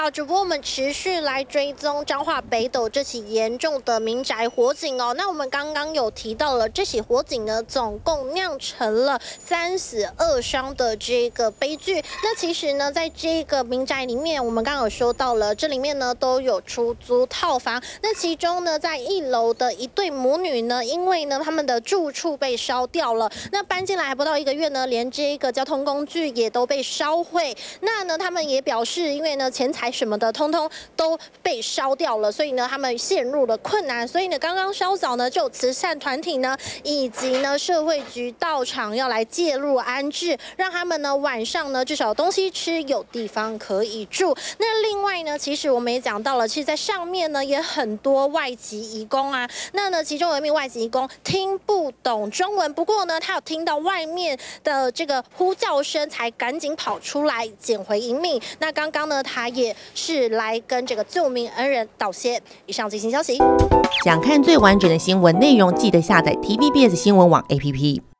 好，主播，我们持续来追踪彰化北斗这起严重的民宅火警哦。那我们刚刚有提到了，这起火警呢，总共酿成了3死2伤的这个悲剧。那其实呢，在这个民宅里面，我们刚刚有说到了，这里面呢都有出租套房。那其中呢，在1楼的一对母女呢，因为呢他们的住处被烧掉了，那搬进来还不到1个月呢，连这个交通工具也都被烧毁。那呢，他们也表示，因为呢钱财什么的，通通都被烧掉了，所以呢，他们陷入了困难。所以呢，刚刚稍早呢，就有慈善团体呢，以及呢社会局到场要来介入安置，让他们呢晚上呢至少有东西吃，有地方可以住。那另外呢，其实我们也讲到了，其实在上面呢也很多外籍移工啊。那呢，其中有一名外籍移工听不懂中文，不过呢，他有听到外面的这个呼叫声，才赶紧跑出来捡回一命。那刚刚呢，他也是来跟这个救命恩人道谢。以上最新消息。 想看最完整的新闻内容，记得下载 TVBS 新闻网 APP。